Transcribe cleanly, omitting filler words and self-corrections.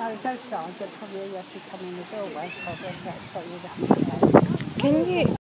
there's no signs, but probably you have to come in the doorway, probably. That's what you'd have to do. Can you